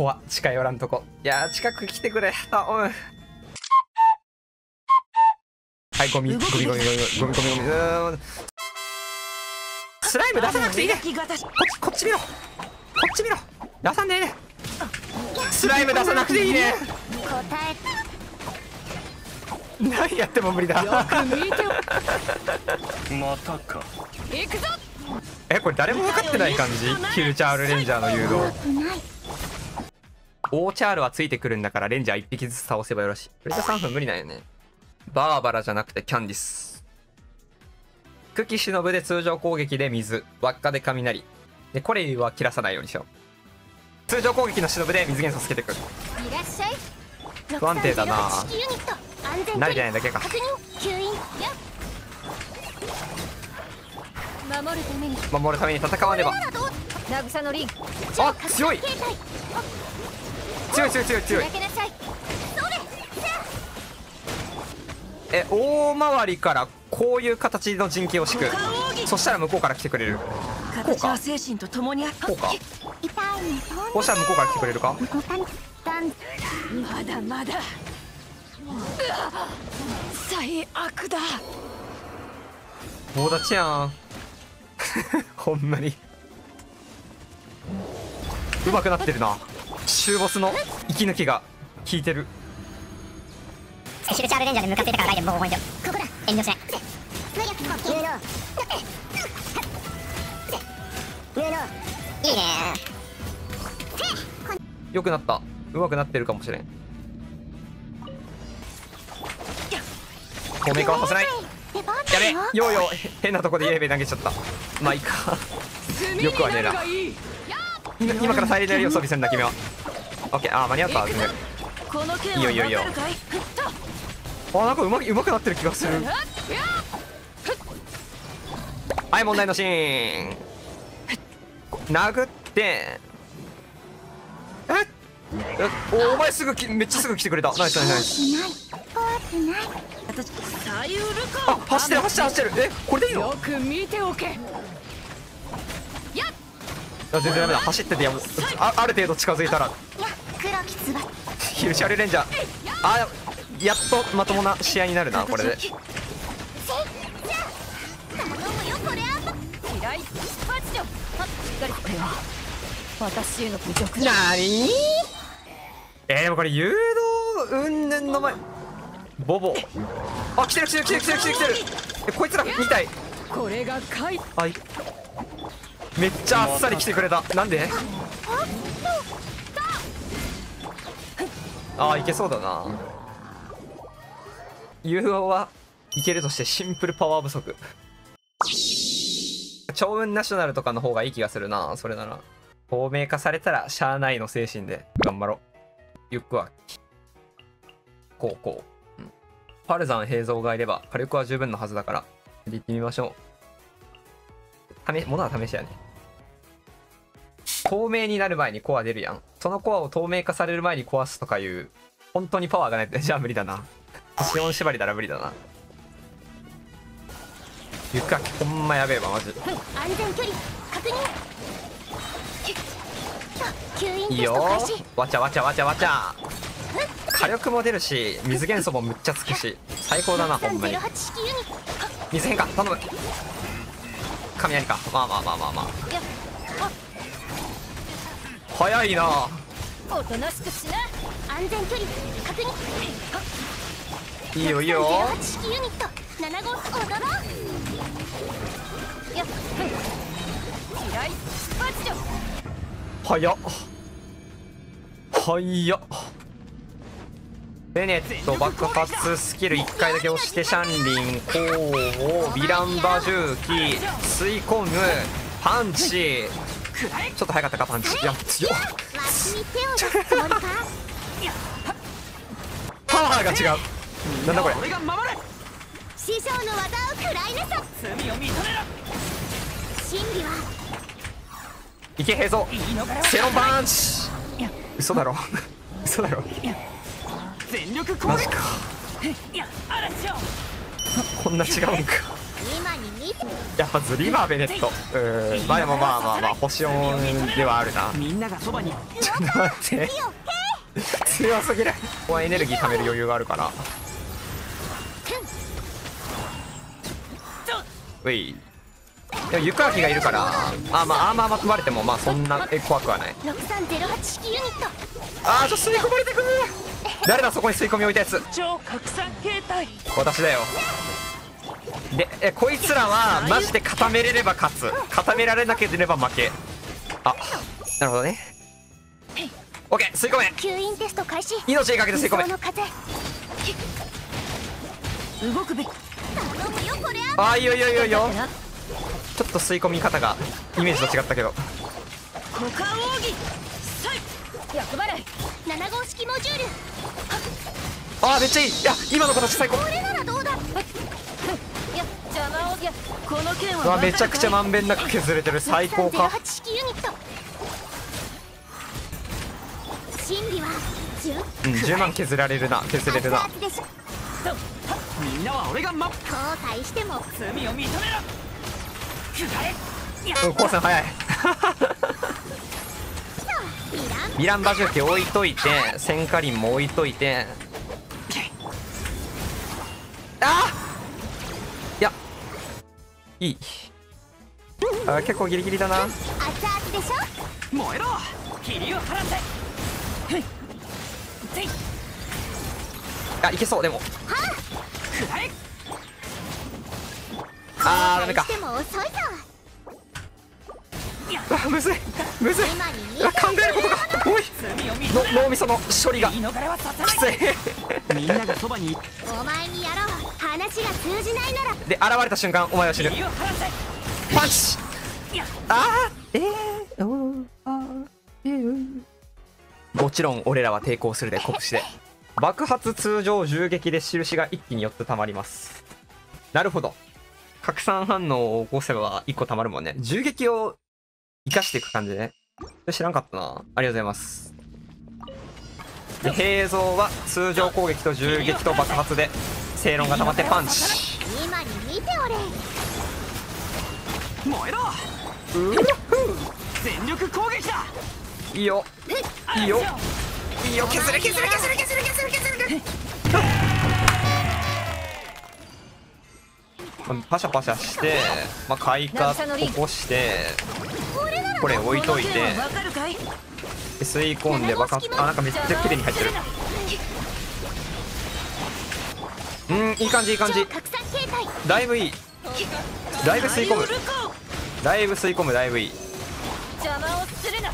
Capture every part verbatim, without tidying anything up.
怖っ、近寄らんとこ。いやー、近く来てくれ。あ、おい。はい、ゴミゴミゴミゴミゴミゴミゴミゴミ。うーん、スライム出さなくていいね。こっちこっち見ろ、こっち見ろ。出さんでいいね。スライム出さなくていいね。何やっても無理だ。 またか。 え、これ誰も分かってない感じ。キルチャールレンジャーの誘導。オーチャールはついてくるんだから、レンジャーいっぴきずつ倒せばよろしい。これじゃさんぷん無理なんよね。バーバラじゃなくてキャンディス。久喜忍で通常攻撃で水、輪っかで雷で、これは切らさないようにしよう。通常攻撃の忍で水元素つけてくる。不安定だな。慣れてないだけか。 守るために守るために戦わねば。 慰のリンあ、強い強い強い強い強い。え、大回りからこういう形の陣形を敷く。そしたら向こうから来てくれる。こうか、 精神と共にあこうか。こうしたら向こうから来てくれるか。 まだまだ最悪だ。 棒立ちやん。ほんまに上手くなってるな。終ボスの息抜きが効いてる。 キルチャールレンジャーでムカついたからライデンボコボコにしよう。遠慮しない。いいね。 良くなった。上手くなってるかもしれん。透明化はさせない。やべ、ヨーヨー変なとこでイエーベ投げちゃった。まあいいか。よくはねえな。今今からサイレンリを装備するんだ君は。オッケー、あー間に合った。全然いいよいいよいいよ。あ、なんかうまうまくなってる気がする。はい、問題のシーン。殴ってえおお前すぐきめっちゃすぐ来てくれた。ナイスナイスナイス。あ、走ってる走ってる走ってる。え、これでいいの。 よく見ておけ。 あ、全然ダメだ。走ってて、いやもう あ, ある程度近づいたらヒルシャルレンジャー。あ、やっとまともな試合になるなこれで。 私への侮辱なにえー、でもこれ誘導うんぬんの前ボボ。あ、来てる来てる来てる来てる来てる来てる。え、こいつらみたい。 これが回。 はい、めっちゃあっさり来てくれた。なんで。ああ、いけそうだな。誘導はいけるとしてシンプルパワー不足。超運ナショナルとかの方がいい気がするな。それなら透明化されたらしゃあないの精神で頑張ろう。ゆっくはこうこう、うん、パルザン平蔵がいれば火力は十分のはずだから行ってみましょう。試物は試しやね。透明になる前にコア出るやん。そのコアを透明化される前に壊すとかいう本当にパワーがないってじゃあ無理だな。星よん縛りなら無理だな。ゆかほんまやべえわマジ。 安全距離確認。 いいよわちゃわちゃわちゃわちゃ。火力も出るし水元素もむっちゃつくし最高だなほんまに。水変化頼む。雷か。まあまあまあまあまあ早いな。 おとなしくしな。 安全距離確認。 いいよいいよ。 ユニットなな号踊ろう。よっ、 嫌い出発よ。 早っ早っ。ベネット爆発スキルいっかいだけ押してシャンリンコウをヴィランバジューキ吸い込むパンチ。ちょっと早かったかパンチ。いや強っ。 わしに手を出すつもりか。 パワーが違う。なんだこれ。 師匠の技を食らいなさ。罪を認めろ。真理はいけへぞセロンパンチ。嘘だろ嘘だろ全力攻撃。 マジか。こんな違うんか。 今に見てやっぱズリバーベネット。うーん、まあでもまあまあまあ星音ではあるな。 みんながそばに。 ちょっと待って、強すぎる。ここはエネルギー貯める余裕があるから。うい。でもゆくあきがいるから、あまあアーマーまとまれてもまあそんなえ怖くはない。 ろくさんゼロはち式ユニット。 あーちょっと吸い込まれてくる。誰だそこに吸い込み置いたやつ。 超拡散形態。 私だよ。でえこいつらはマジで固めれれば勝つ、固められなければ負け。あ、なるほどね。オッケー、吸い込め。 吸引テスト開始。 命にかけて吸い込め。 理想の風動くべき。 頼むよこれ。 あーいいよいいよいいよいいよ。ちょっと吸い込み方がイメージと違ったけど。 股間奥義。 厄払い。 なな号式モジュール。 あーめっちゃいい。いや今の形最高。 これならどうだ。 いや邪魔を。いやこの剣はうわめちゃくちゃまんべんなく削れてる。最高か。 ろくさんゼロはち式ユニット。心理はじゅう。 うんじゅうまん削られるな、削れるな。 熱々でしょ。 みんなは俺がマップ。 後悔しても罪を認めろ。くらえ。 うん光線早い。 いらん。 ヴィラン馬重機置いといて、戦火輪も置いといて。あーいやいい。あー結構ギリギリだな。 熱々でしょ。 燃えろ。霧を放て。 あいけそう。でもくらえ。 あーダメか。 後悔しても遅いぞ。 あむずいむずい。 今に見あ考えることが多い。 罪を認めろ。 の脳みその処理が言い逃れはさせきつない。 い。 みんながそばに。 お前にやろう。話が通じないならで現れた瞬間お前は死ぬ。 霧を放て。 パンチ。あーえーおーあーえーもちろん俺らは抵抗するで。拳で爆発。通常銃撃で印が一気によってたまります。なるほど。拡散反応を起こせばいっこたまるもんね。銃撃を生かしていく感じね。それ知らんかったな。ありがとうございます。で平蔵は通常攻撃と銃撃と爆発で正論が溜まってパンチ。 今に見ておれ。 燃えろ。 う全力攻撃だ。 いいよいいよいいよ。削れ削れ削れ削れ削れ削れ。パシャパシャして、まあ、開花起こしてこれ置いといてわかるかい。 吸い込んで爆発。あなんかめっちゃ綺麗に入ってる。うんいい感じいい感じ。 拡散形態。 だいぶいい。だいぶ吸い込む。だいぶ吸い込む。だいぶいい。 邪魔をするな。 こ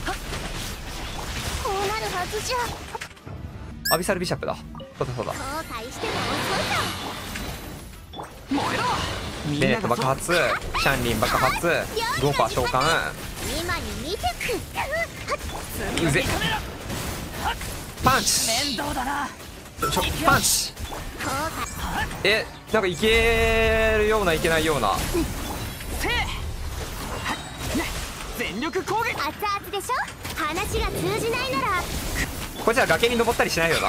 うなるはずじゃ。 アビサルビシャップだ。そうだそうだ。 後悔しても遅いぞ。 燃えろ。みベネッんながそばト爆発。シャンリン爆発。ゴーパー召喚。 今に見てく。 うぜパンチ。 面倒だな。 ちょパンチ。 後悔。 えなんかいけるようないけないような。 せい。全力攻撃。 熱々でしょ。話が通じないなら。 こいつは崖に登ったりしないよな。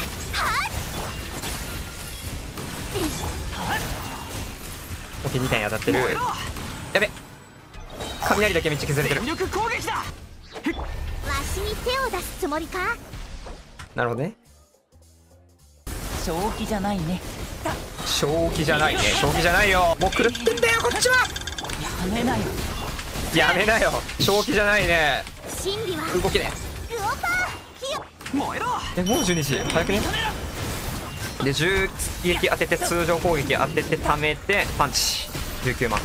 オッケーに体に当たってる。 燃えろ。 やべ雷だけめっちゃ削れてる。 全力攻撃だ。 わしに手を出すつもりか。 なるほどね。 正気じゃないね。 正気じゃないね。正気じゃないよ。もう狂ってんだよこっちは。 やめなよ。 やめなよ。正気じゃないね。 心理は動きね。 グオパー火を。 燃えろ。 えもうじゅうにじ早くね。で銃撃当てて通常攻撃当てて溜めてパンチ。じゅうきゅうまん。 よ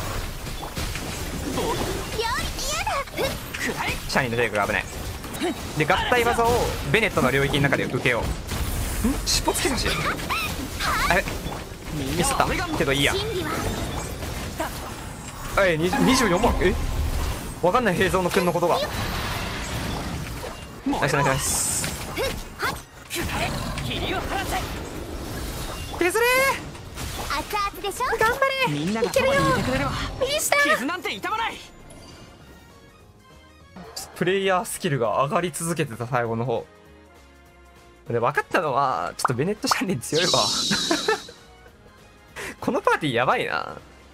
り嫌だ。 くらえ。 シャニーのテイクが危ない。で合体技をベネットの領域の中で受けよう。ん尻尾つけ差し。あれミスったけどいいや。 心理はえににじゅうよんまん。えわかんない平蔵の君のことが。ナイスナイスナイス。 霧を放て。 削れ熱々でしょ。 ー頑張れ。 みんながそばにいてくれれば右下傷なんて痛まない。 プレイヤースキルが上がり続けてた最後の方で分かったのはちょっとベネットシャンリン強いわこのパーティーやばいな。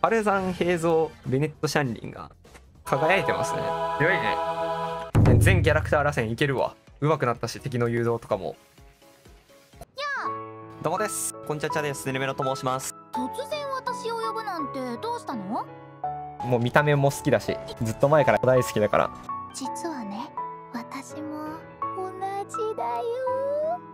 パルザン、平蔵、ベネット・シャンリンが輝いてますね。強いね。全キャラクター螺旋いけるわ。上手くなったし、敵の誘導とかも。 どうもです。こんちゃちゃです。ねるめろと申します。 突然私を呼ぶなんてどうしたの？ もう見た目も好きだし、ずっと前から大好きだから。 実はね、私も同じだよ。